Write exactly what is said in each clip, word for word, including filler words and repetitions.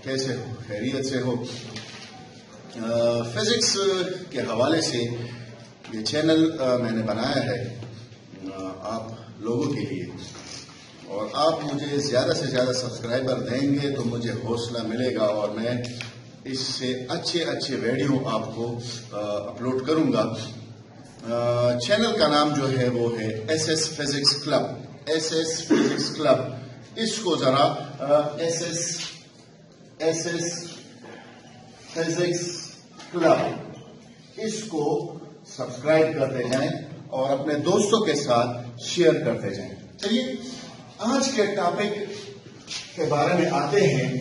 कैसे हो, खैरियत से हो। फिजिक्स के हवाले से ये चैनल मैंने बनाया है आप लोगों के लिए, और आप मुझे ज़्यादा से ज़्यादा सब्सक्राइबर देंगे तो मुझे हौसला मिलेगा और मैं इससे अच्छे अच्छे वीडियो आपको अपलोड करूंगा। चैनल का नाम जो है वो है S S physics club, S S physics club. इसको जरा S S S S physics club इसको सब्सक्राइब करते जाएं और अपने दोस्तों के साथ शेयर करते जाएं। चलिए आज के टॉपिक के बारे में आते हैं।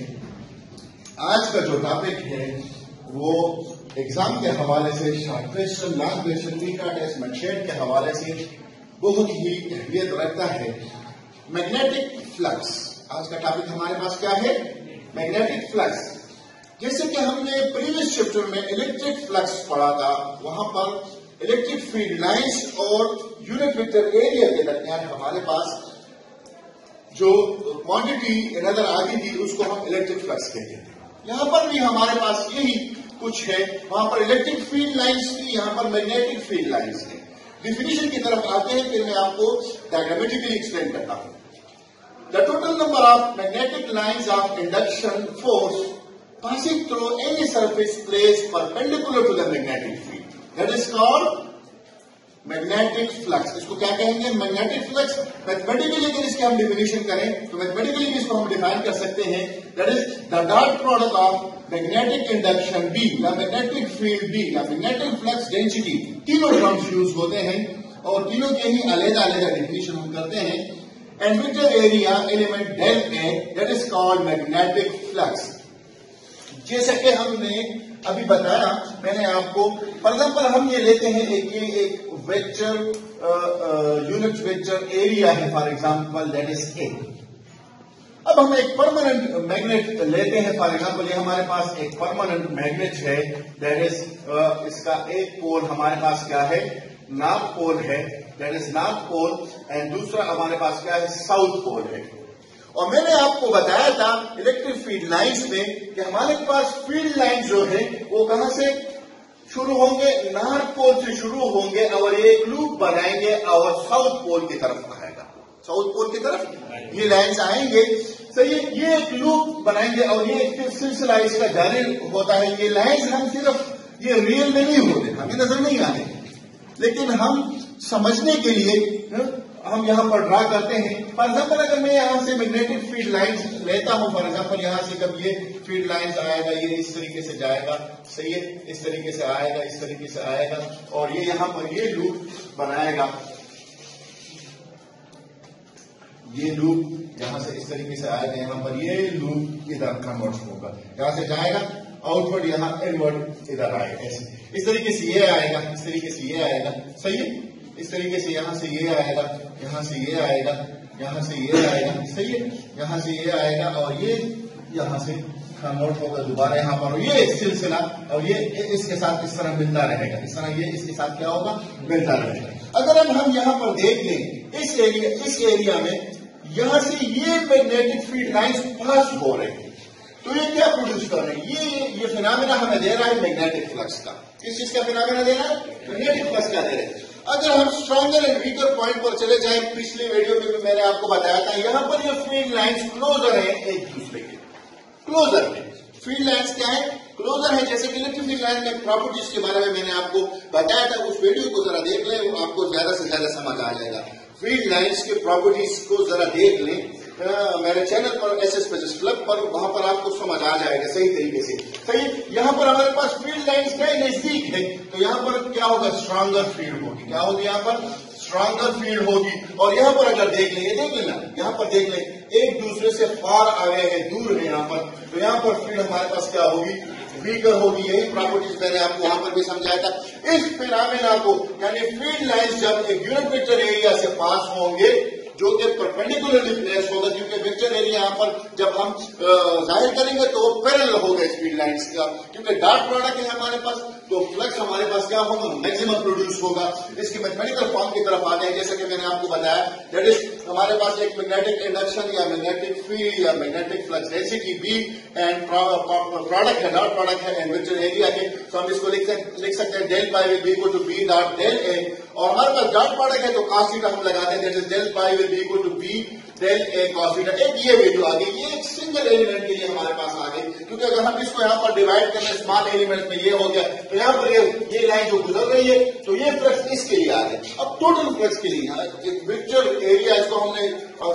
आज का जो टॉपिक है वो एग्जाम के हवाले से, शॉर्ट क्वेश्चन, लॉन्ग क्वेश्चन, मीका टेस्ट, मेथड के हवाले से बहुत ही अहमियत रखता है। मैग्नेटिक फ्लक्स आज का टॉपिक हमारे पास क्या है? Magnetic flux. जैसे कि हमने प्रीवियस चैप्टर में इलेक्ट्रिक फ्लक्स पढ़ा था, वहां पर इलेक्ट्रिक फील्ड लाइंस और यूनिट वेक्टर एरिया के दरमियान हमारे पास जो क्वांटिटी नजर आती थी उसको हम इलेक्ट्रिक फ्लक्स कहते हैं। यहां पर भी हमारे पास यही कुछ है, वहां पर इलेक्ट्रिक फील्ड लाइंस थी, यहां पर मैग्नेटिक फील्ड लाइंस है। डिफिनेशन की तरफ आते हैं, फिर मैं आपको डायग्रामेटिकली एक्सप्लेन करता हूं। The total number of magnetic lines of induction force passing through any surface placed perpendicular to the magnetic field, that is called magnetic flux। इसको क्या कहेंगे? Magnetic flux. मैथमेटिकली अगर इसके हम डिफिनेशन करें तो मैथमेटिकली भी इसको हम डिफाइन कर सकते हैं, that is the dot product of magnetic induction B या मैग्नेटिक फील्ड बी या मैग्नेटिक फ्लक्स डेंसिटी। तीनों टर्म्स यूज होते हैं और तीनों के ही अलग अलग डिफिनेशन हम करते हैं। And vector area element del A, that is called magnetic flux. जैसे कि हमने अभी बताया, मैंने आपको फॉर एग्जाम्पल हम ये लेते हैं एक ये एक वेक्टर यूनिट वेक्टर एरिया है, for example that is A. अब हम एक परमानेंट मैग्नेट लेते हैं, फॉर एग्जाम्पल ये हमारे पास एक परमानेंट मैग्नेट है, दैट इज इसका एक पोल हमारे पास क्या है? नॉर्थ पोल है, that is north pole, and दूसरा हमारे पास क्या है? साउथ पोल है। और मैंने आपको बताया था इलेक्ट्रिक फील्ड लाइंस में कि हमारे पास फील्ड लाइन जो है वो कहां से शुरू होंगे? नॉर्थ पोल से शुरू होंगे और ये एक लूप बनाएंगे और साउथ पोल की तरफ आएगा। साउथ पोल की तरफ ये लाइंस आएंगे, सही है। ये एक लूप बनाएंगे और ये एक सिलसिला इसका जारी होता है। ये लाइंस हम सिर्फ ये रियल में नहीं होते, हमें नजर नहीं आते, लेकिन हम समझने के लिए हम यहां पर ड्रा करते हैं। फॉर एग्जाम्पल अगर मैं यहां से मैग्नेटिक फील्ड लाइंस लेता हूं, फॉर एग्जाम्पल यहां से कब ये फील्ड लाइंस आएगा, ये इस तरीके से जाएगा, सही है, इस तरीके से आएगा, इस तरीके से आएगा और ये यहां पर ये लूप बनाएगा। ये लूप यहां से इस तरीके से आएगा, यहां पर ये लूप इधर कन्वर्ट होगा, यहां से जाएगा आउटवर्ड, यहां इनवर्ड इधर आएगा, ऐसे इस तरीके से ये आएगा, इस तरीके से ये आएगा, सही है। इस तरीके से यहां से ये आएगा, यहां से ये आएगा, यहां से ये आएगा, सही है, यहां से ये आएगा और ये यहां से कन्वर्ट होगा दोबारा यहां पर, ये सिलसिला और ये इसके साथ इस तरह मिलता रहेगा, इस तरह ये इसके साथ क्या होगा? मिलता रहेगा। अगर अब हम यहां पर देख लें इस एरिया इस एरिया में यहां से ये मैग्नेटिक फील्ड लाइंस पास हो रहे हैं, तो ये क्या प्रोड्यूस कर रहे हैं? ये ये फिनोमेना हमें दे रहा है मैग्नेटिक फ्लक्स का। किस चीज का फिनोमेना दे रहा है? मैग्नेटिक फ्लक्स का दे रहे हैं। अगर हम स्ट्रॉन्गर एंड वीकर पॉइंट पर चले जाएं, पिछले वीडियो में भी मैंने आपको बताया था, यहां पर ये फील्ड लाइंस क्लोजर है एक दूसरे के, क्लोजर है। फील्ड लाइंस क्या है? क्लोजर है। जैसे कि इलेक्ट्रिक फील्ड लाइन में प्रॉपर्टीज के बारे में मैंने आपको बताया था, उस वीडियो को जरा देख लें, वो आपको ज्यादा से ज्यादा समझ आ जाएगा। फील्ड लाइंस के प्रॉपर्टीज को जरा देख लें आ, मेरे चैनल पर एस एस फिजिक्स क्लब पर, वहां पर आपको समझ आ जाएगा सही तरीके से। सही, यहां पर हमारे पास फील्ड लाइंस क्या नजदीक है, तो यहां पर क्या होगा? स्ट्रॉन्गर फील्ड होगी। क्या होगी? यहां पर स्ट्रॉन्गर फील्ड होगी। और यहां पर अगर देख लें, ये देख लेना, यहां पर देख लें, एक दूसरे से फार आ गए हैं, दूर है यहां पर, तो यहां पर फील्ड हमारे पास क्या होगी? वीकर होगी। यही प्रॉपर्टीज मैंने आपको वहां पर भी समझाया था। इस फिनोमेना को यानी फील्ड लाइंस जब एक यूनिट वेक्टर एरिया से पास होंगे जो कि परपेंडिकुलरली प्लेस होगा, क्योंकि वेक्टर एरिया यहां पर जब हम जाहिर करेंगे तो वो पैरेलल होगा इस फील्ड लाइंस का, क्योंकि डॉट प्रोडक्ट है हमारे पास, तो फ्लक्स हमारे पास क्या होगा, मैक्सिमम प्रोड्यूस होगा। इसकी मैथमेटिकल फॉर्म की तरफ आते हैं, जैसा कि मैंने आपको बताया, दैट इज हमारे पास एक मैग्नेटिक इंडक्शन या मैग्नेटिक फील्ड या magnetic flux density B and product है, डॉट प्रोडक्ट है एंड वेक्टर एरिया के, तो हम इसको लिख लिख सकते हैं del pi will be equal to B dot del A, और हमारे पास डॉट प्रोडक्ट है तो cos थीटा हम लगाते हैं, that is del pi will be equal to B del A cos theta. एक ये वैल्यू आ गई, ये एक सिंगल एलिमेंट के लिए हमारे पास आ गई, क्योंकि अगर हम इसको यहाँ पर डिवाइड करें स्मॉल एलिमेंट में ये हो गया, तो यहाँ पर ये ये लाइन जो गुजर रही है तो ये फ्लक्स इसके लिए आ गई। अब टोटल फ्लक्स के लिए वेक्टर एरिया, इसको हमने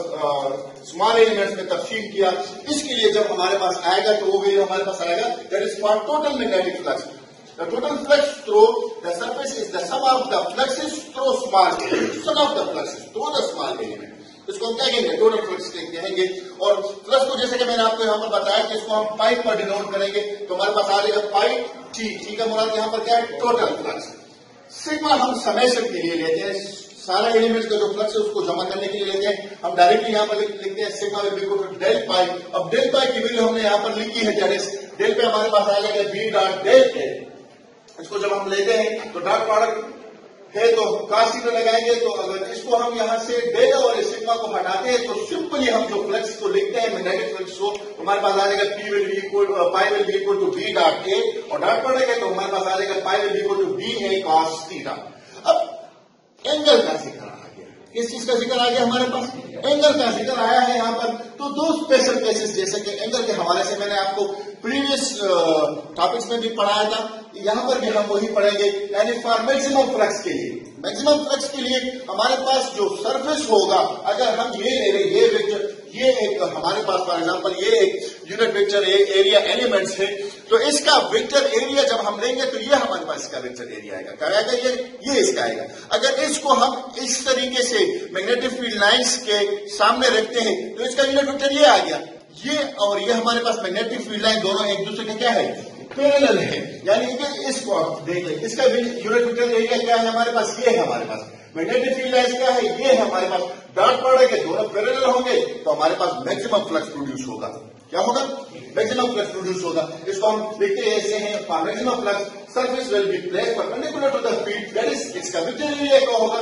स्मॉल एलिमेंट्स में तफसील किया, इसके लिए जब हमारे पास आएगा तो वो वैल्यू हमारे पास आएगा, that is for total magnetic flux. The total flux through the surface is the sum of the fluxes through small element. Sum of the fluxes through the small element. इसको हम क्या कहेंगे, टोटल फ्लक्स कहेंगे। और flux को जैसे कि मैंने आपको यहाँ पर बताया कि इसको हम पाई पर डिनोट करेंगे, तो हमारे पास आ जाएगा पाई टी। टी का मुराद यहाँ पर क्या है, टोटल फ्लक्स। सिग्मा हम समेशन के लिए लेते हैं, सारा एलिमेंट्स का जो फ्लक्स है उसको जमा करने के लिए लेते हैं। हम डायरेक्टली यहाँ पर लिखते हैं sigma will be equal to del pi. अब डेल पाई की वैल्यू हमने यहाँ पर लिखी है, दैट इज डेल पे हमारे पास आ जाएगा बी डॉट डेल ए। इसको जब हम लेते हैं तो डॉट प्रोडक्ट है तो cos थीटा लगाएंगे, तो अगर इसको हम यहाँ से डेल और सिग्मा को हटाते हैं तो सिंपली हम जो फ्लक्स को लिखते हैं मैग्नेटिक फ्लक्स को, हमारे पास आ जाएगा P will be equal pi will be equal to B dot A, और डॉट प्रोडक्ट है तो हमारे पास आ जाएगा pi will be equal to B A cos theta. अब एंगल का जिक्र आ गया, किस चीज का जिक्र आ गया हमारे पास, एंगल का जिक्र आया है यहाँ पर। तो दो स्पेशल केसेस, जैसे कि एंगल के हवाले से मैंने आपको प्रीवियस टॉपिक्स में भी पढ़ाया था, यहाँ पर भी हम वही पढ़ेंगे, यानी फॉर मैक्सिमम फ्लक्स के लिए, मैक्सिमम फ्लक्स के लिए हमारे पास जो सरफेस होगा, अगर हम ये ले रहे ये वेक्टर, ये एक हमारे पास फॉर एग्जांपल ये एक यूनिट वेक्टर एरिया एलिमेंट्स है, तो इसका वेक्टर एरिया जब हम लेंगे तो ये हमारे पास इसका वेक्टर एरिया आएगा, क्या आएगा, ये ये इसका आएगा। अगर इसको हम इस तरीके से मैग्नेटिक फील्ड लाइंस के सामने रखते हैं तो इसका यूनिट वेक्टर ये आ गया, ये और ये हमारे पास मैग्नेटिक फील्ड लाइन दोनों एक दूसरे के क्या है, पैरेलल है, यानी कि इसको देखिए इसका यूनिट वेक्टर एरिया क्या है हमारे पास, ये है हमारे पास मैग्नेटिक फील्ड लाइंस क्या है, ये है हमारे पास, डॉट प्रोडक्ट के दोनों पैरेलल होंगे तो हमारे पास मैक्सिमम फ्लक्स प्रोड्यूस होगा। क्या होगा, मैक्सिमम फ्लक्स प्रोड्यूस होगा। इसको हम देखते हैं ऐसे हैं, for maximum flux surface will be placed perpendicular to the field, that is इसका वेक्टर एरिया क्या होगा,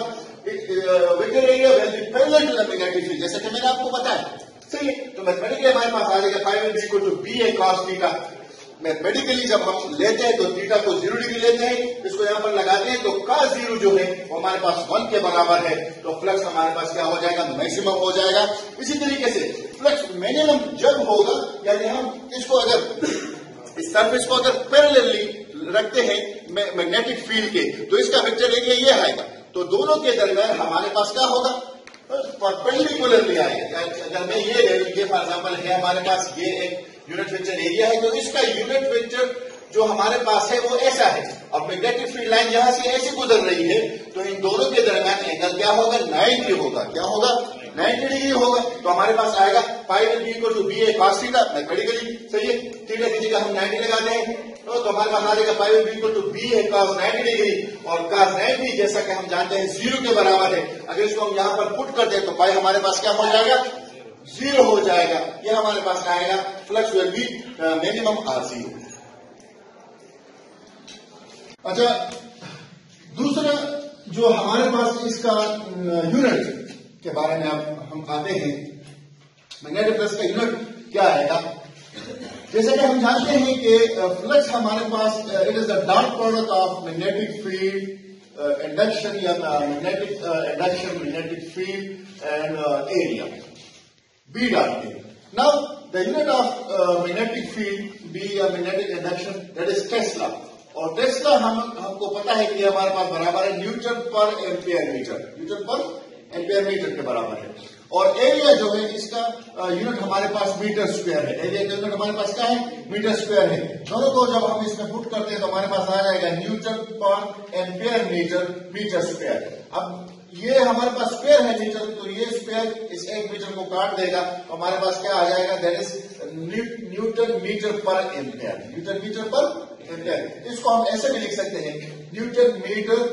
vector area will be parallel to the magnetic field, जैसे कि मैंने आपको बताया। चलिए, तो मैथमेटिकली हमारे पास आ जाएगा five will be equal to B A cos theta. Mathematically जब हम लेते हैं तो थीटा को जीरो डिग्री लेते हैं, इसको यहाँ पर लगाते हैं तो cos जीरो जो है वो हमारे पास वन के बराबर है, तो फ्लक्स हमारे पास क्या हो जाएगा, मैक्सिमम हो जाएगा। इसी तरीके से फ्लक्स मिनिमम जब होगा, यानी हम इसको अगर इस सरफेस को अगर पैरेलली रखते हैं मैग्नेटिक फील्ड के, तो इसका वेक्टर एरिया ये आएगा, तो दोनों के दरमियान हमारे पास क्या होगा, परपेंडिकुलरली आएगा। अगर मैं ये ले लीजिए फॉर एग्जाम्पल है हमारे पास ये एक यूनिट वेक्टर एरिया है, तो इसका यूनिट वेक्टर जो हमारे पास है वो ऐसा है, और मैग्नेटिक फील्ड लाइन यहां से ऐसे गुजर रही है, तो इन दोनों के दरमियान एंगल क्या होगा, नाइन्टी होगा। क्या होगा, नाइन्टी डिग्री होगा। तो हमारे पास आएगा pi will be equal to B A cos theta, mathematically सही है, थीटा की जगह हम नाइन्टी लगाते हैं, तो, तो हमारे पास आ जाएगा pi will be equal to B A cos ninety degree, और cos नाइन्टी जैसा कि हम जानते हैं जीरो के बराबर है। अगर इसको हम यहाँ पर पुट कर दें तो पाई हमारे पास क्या हो जाएगा, जीरो हो जाएगा। यह हमारे पास आएगा flux will be minimum or zero. अच्छा, दूसरा जो हमारे पास इसका यूनिट के बारे में अब हम आते हैं, मैग्नेटिक फ्लक्स का यूनिट क्या आएगा। जैसे कि हम जानते हैं कि फ्लक्स हमारे पास it is the dot product of magnetic field induction या magnetic induction magnetic field and area B dot A. Now the unit of uh, magnetic field B या magnetic induction that is Tesla, और Tesla हम हमको पता है कि हमारे पास बराबर है newton per ampere metre, newton per ampere metre के बराबर है। और एरिया जो है इसका यूनिट हमारे पास मीटर स्क्वायर है, एरिया का यूनिट हमारे पास क्या है, मीटर स्क्वायर है। दोनों को जब हम इसमें पुट करते हैं तो हमारे पास आ जाएगा newton per ampere metre metre square. अब ये हमारे पास स्क्वायर है मीटर, तो ये स्क्वायर इस एक मीटर को काट देगा, तो हमारे पास क्या आ जाएगा, that is newton metre per ampere, newton metre per ampere. इसको हम ऐसे भी लिख सकते हैं, newton metre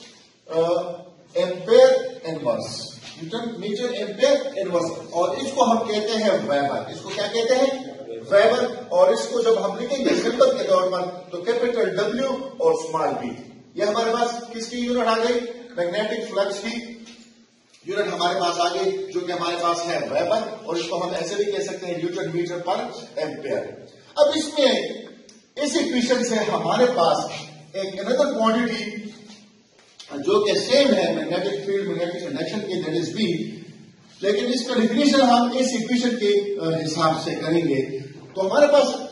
ampere inverse, newton metre ampere inverse, और इसको हम कहते हैं वेबर। इसको क्या कहते हैं, वेबर। और इसको जब हम लिखेंगे सिंबल के तौर पर तो कैपिटल डब्ल्यू और स्मॉल बी। ये हमारे पास किसकी यूनिट आ गई? मैग्नेटिक फ्लक्स की यूनिट हमारे पास आ गई, जो कि हमारे पास है वेबर, और इसको हम ऐसे भी कह सकते हैं न्यूटन मीटर पर एम्पेयर। अब इसमें इस इक्वेशन से हमारे पास एक अनदर क्वांटिटी जो कि सेम है मैग्नेटिक फील्ड मैग्नेटिक इंडक्शन की, दैट इज बी, लेकिन इसका डिफिनेशन हम इस इक्वेशन के हिसाब से करेंगे। तो हमारे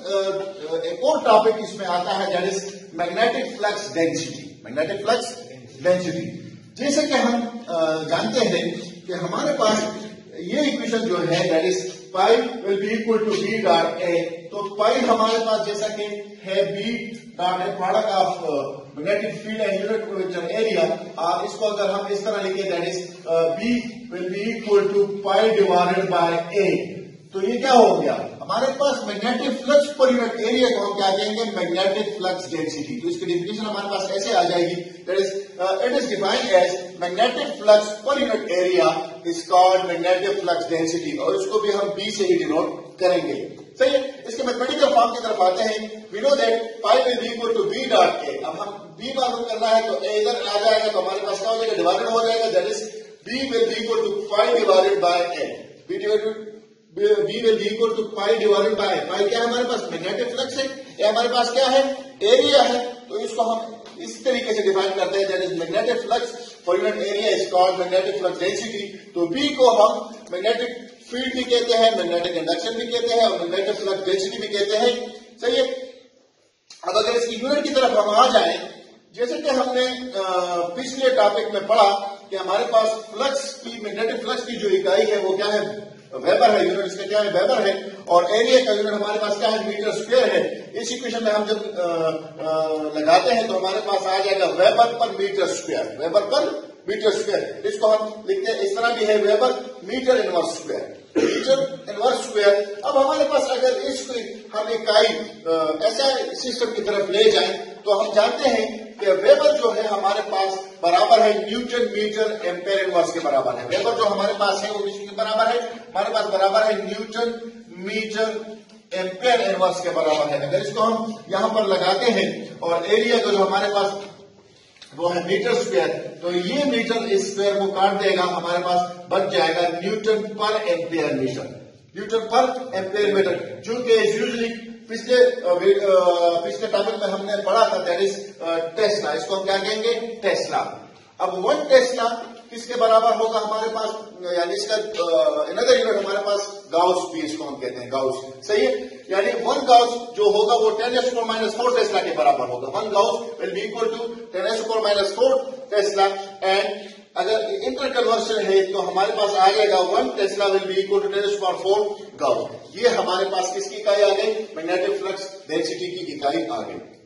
पास एक और टॉपिक इसमें आता है, that is magnetic flux density. Magnetic flux density, जैसे कि हम जानते हैं कि हमारे पास ये इक्वेशन जो है that is pi will be equal to B dot A. तो पाई हमारे पास जैसा कि है B dot A product of magnetic field and unit area. इसको अगर हम इस तरह लिखे that is B will be equal to pi divided by A. तो ये क्या हो गया? हमारे पास magnetic flux per unit area को हम क्या कहेंगे? Magnetic flux density. तो इसकी डिफिनेशन हमारे पास ऐसे आ जाएगी, that is it is defined as magnetic flux per unit area is called magnetic flux density, और इसको भी हम बी से ही डिनोट करेंगे। सही है। इसके मैथमेटिकल फॉर्म की तरफ आते हैं। We know that pi will be equal to B dot a. अब हम बी मालूम करना है तो ए इधर आ जाएगा, तो हमारे पास क्या हो जाएगा? डिवाइडेड हो जाएगा, that is B will be equal to pi divided by a. B divided b will be equal to pi divided by. Pi क्या है हमारे पास? मैग्नेटिक फ्लक्स है। ये हमारे पास क्या है? एरिया है। तो इसको हम इस तरीके से डिफाइन करते हैं, that is magnetic flux for unit area is called magnetic flux density. तो बी को हम मैग्नेटिक फील्ड भी कहते हैं, मैग्नेटिक इंडक्शन भी कहते हैं, और मैग्नेटिक फ्लक्स डेंसिटी भी कहते हैं। सही है। अब अगर इसकी यूनिट की तरफ हम आ जाएं, जैसे कि हमने पिछले टॉपिक में पढ़ा कि हमारे पास फ्लक्स की मैग्नेटिक फ्लक्स की जो इकाई है वो क्या है? वेबर है। यूनिट इसका क्या है? वेबर है। और एरिया का यूनिट हमारे पास क्या है? मीटर स्क्वायर है। इस इक्वेशन में हम जब आ, आ, लगाते हैं तो हमारे पास आ जाएगा weber per metre square. Weber per metre square, इसको हम लिखते हैं इस तरह भी है, weber metre inverse square, metre inverse square. अब हमारे पास अगर इसको हम इकाई ऐसा सिस्टम की तरफ ले जाएं तो हम जानते हैं कि वेबर जो है हमारे पास बराबर है न्यूटन मीटर एम्पेयर इनवर्स के बराबर है। वेबर जो हमारे पास है वो किसके बराबर है? हमारे पास बराबर है न्यूटन मीटर एम्पेयर इनवर्स के बराबर है। अगर इसको हम यहां पर लगाते हैं और एरिया को जो हमारे पास वो है मीटर स्क्वायर, तो ये मीटर स्क्वायर को काट देगा, हमारे पास बच जाएगा newton per ampere metre. Newton per ampere metre, चूंकि यूजुअली पिछले पिछले टॉपिक में हमने पढ़ा था दैट इज टेस्ला। इसको हम क्या कहेंगे? टेस्ला। अब वन टेस्ला किसके बराबर होगा हमारे पास? यानी इसका अनदर यूनिट हमारे पास गाउस भी इसको हम कहते हैं, गाउस। सही है। यानी वन गाउस जो होगा वो ten to the minus four tesla के बराबर होगा। One gauss will be equal to ten to the minus four tesla. And अगर इंटर कन्वर्शन है तो हमारे पास आ जाएगा one tesla will be equal to ten to the power four gauss. ये हमारे पास किसकी इकाई आ गई? मैग्नेटिक फ्लक्स डेंसिटी की इकाई आ गई।